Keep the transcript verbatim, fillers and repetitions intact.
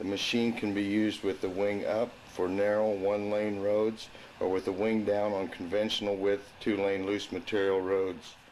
The machine can be used with the wing up for narrow one-lane roads or with the wing down on conventional width two-lane loose material roads.